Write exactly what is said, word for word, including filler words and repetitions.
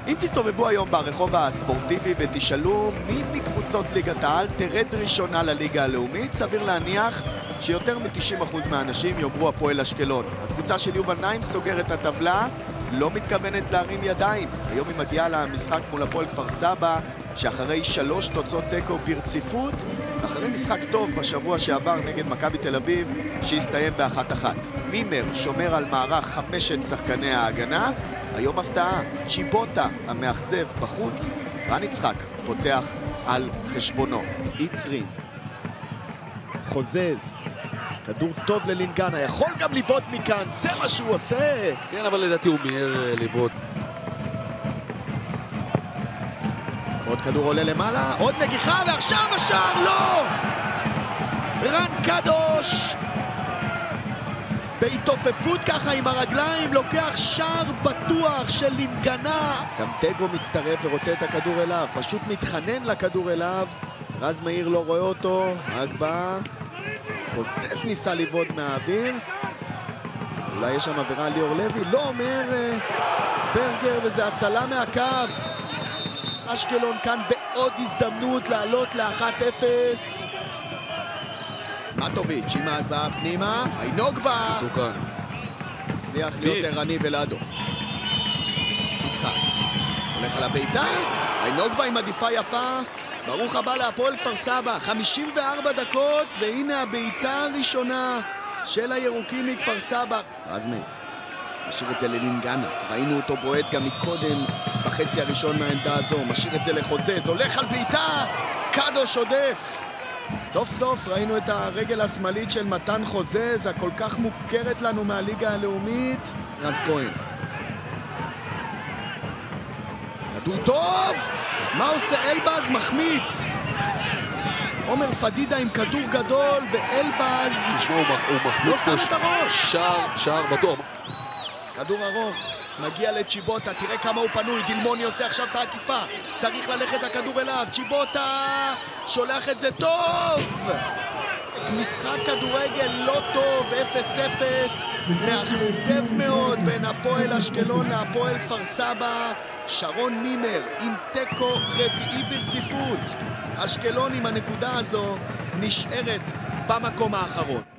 אם תסתובבו היום ברחוב הספורטיבי ותשאלו מי מקבוצות ליגת העל תרד ראשונה לליגה הלאומית, סביר להניח שיותר מ-תשעים אחוז מהאנשים יאמרו הפועל אשקלון. הקבוצה של יובל נעים סוגרת את הטבלה, לא מתכוונת להרים ידיים. היום היא מגיעה למשחק מול הפועל כפר סבא, שאחרי שלוש תוצאות תיקו ברציפות, אחרי משחק טוב בשבוע שעבר נגד מכבי תל אביב, שהסתיים באחת אחת. מימר שומר על מערך חמשת שחקני ההגנה, היום הפתעה, צ'יבוטה המאכזב בחוץ, רן יצחק פותח על חשבונו. יצרין, חוזז, כדור טוב ללינגנה, יכול גם לבעוט מכאן, זה מה שהוא עושה. כן, אבל לדעתי הוא מיהר לבעוט. עוד כדור עולה למעלה, עוד נגיחה, ועכשיו השער, לא! רן קדוש בהתעופפות ככה עם הרגליים לוקח שער בטוח של לינגנה. גם טגו מצטרף ורוצה את הכדור אליו, פשוט מתחנן לכדור אליו. רז מאיר לא רואה אותו, הגבהה, חוזז ניסה לבעוט מהאוויר, אולי יש שם עבירה ליאור לוי, לא אומר ברגר, וזה הצלה מהקו. אשקלון כאן בעוד הזדמנות לעלות ל-אחת אפס. מטוביץ' עם ההגבהה פנימה, איינוגבה מסוכן, הצליח להיות ערני ולהדוף. יצחק הולך על הביתה, איינוגבה עם עדיפה יפה. ברוך הבא להפועל כפר סבא, חמישים וארבע דקות, והנה הביתה הראשונה של הירוקים מכפר סבא. רז מאיר משאיר את זה ללינגנה, ראינו אותו בועט גם מקודם בחצי הראשון מהעמדה הזו, משאיר את זה לחוזז, הולך על ביתה, קדוש עודף. סוף סוף ראינו את הרגל השמאלית של מתן חוזז, הכל כך מוכרת לנו מהליגה הלאומית. רז כהן, כדור טוב, מה עושה אלבז? מחמיץ. עומר פדידה עם כדור גדול, ואלבז נשמע, הוא מחמיץ לא שם את הראש. שער, שער בטוח. כדור ארוך, מגיע לצ'יבוטה, תראה כמה הוא פנוי, דילמוני עושה עכשיו את העקיפה, צריך ללכת הכדור אליו, צ'יבוטה שולח את זה טוב. משחק כדורגל לא טוב, אפס אפס, מאכזב מאוד בין הפועל אשקלון להפועל כפר סבא. שרון מימר עם תיקו רביעי ברציפות. אשקלון עם הנקודה הזו נשארת במקום האחרון.